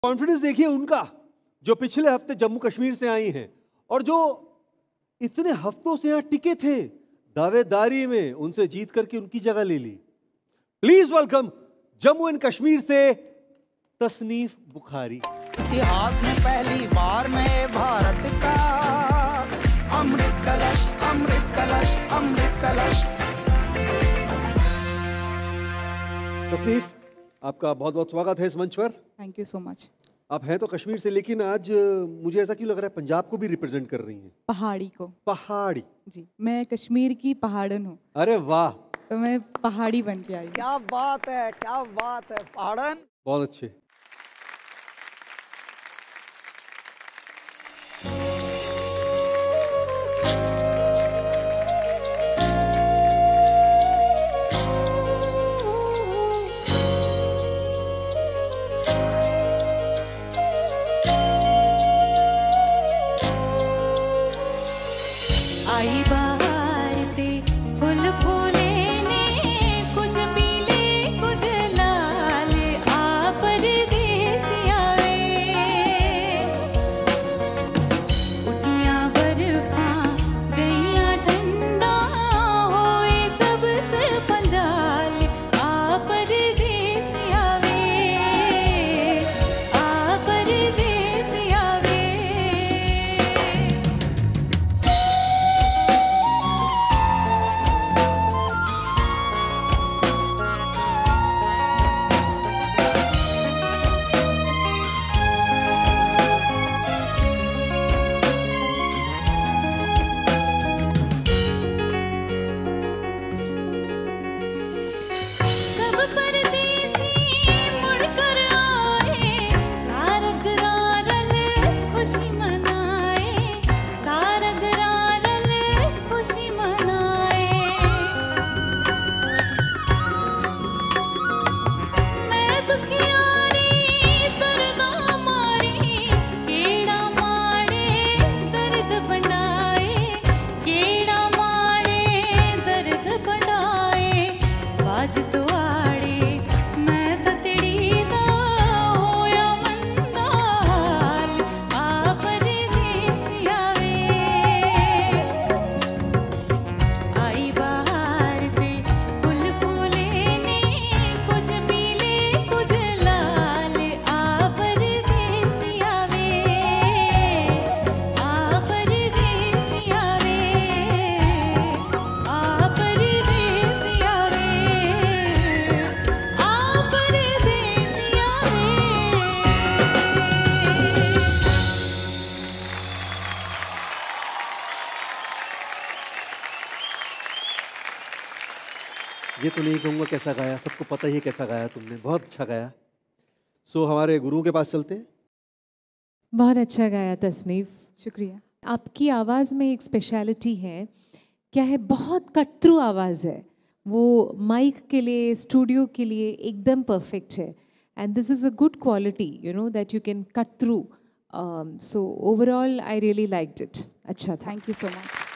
Confidence देखिए उनका, जो पिछले हफ्ते जम्मू कश्मीर से आई हैं और जो इतने हफ्तों से यहाँ टिके थे, दावेदारी में उनसे जीत करके उनकी जगह ले ली। Please welcome Jammu and Kashmir से तसनीफ बुखारी। इतिहास में पहली बार नए भारत का अमृत कलश, अमृत कलश, अमृत कलश। तसनीफ, आपका बहुत बहुत स्वागत है इस मंच पर। Thank you so much. आप हैं तो कश्मीर से, लेकिन आज मुझे ऐसा क्यों लग रहा है पंजाब को भी रिप्रेजेंट कर रही हैं? पहाड़ी को। पहाड़ी? जी, मैं कश्मीर की पहाड़न हूँ। अरे वाह, तो मैं पहाड़ी बन के आई। क्या बात है, क्या बात है, पहाड़न। बहुत अच्छे। आई बाहर ते फुल फूले ने कुछ पीले कुछ लाल आ परदेसिया वे उठियां बर्फा गईयां ठंडा होए सबसे पंजाल आ परदेसिया वे आ परदेसिया वे। सब परदेसी मुड़कर आए, सारग रारल खुशी मनाए, सारग रारल खुशी मनाए। मैं दुखियारी दर्दा मारी, केड़ा माड़े दर्द बनाए, केड़ा माड़े दर्द बनाए। बाज तो आड़े मैं ततड़ी दा होया मंदा हाल आ परदेसिया वे आई बाहर ते फुल फूले ने कुछ पीले कुछ लाल आ परदेसिया वे आ परदेसिया वे आ परदेसिया वे आ परदेसिया वे। ये तो नहीं कहूँगा कैसा गाया, सबको पता ही है कैसा गाया तुमने, बहुत अच्छा गाया। सो हमारे गुरुओं के पास चलते हैं। बहुत अच्छा गाया तसनीफ। शुक्रिया। आपकी आवाज़ में एक स्पेशलिटी है, क्या है, बहुत कट थ्रू आवाज़ है, वो माइक के लिए, स्टूडियो के लिए एकदम परफेक्ट है। And this is a good quality, you know, that you can cut through. So overall I really liked it. अच्छा था। Thank you so much.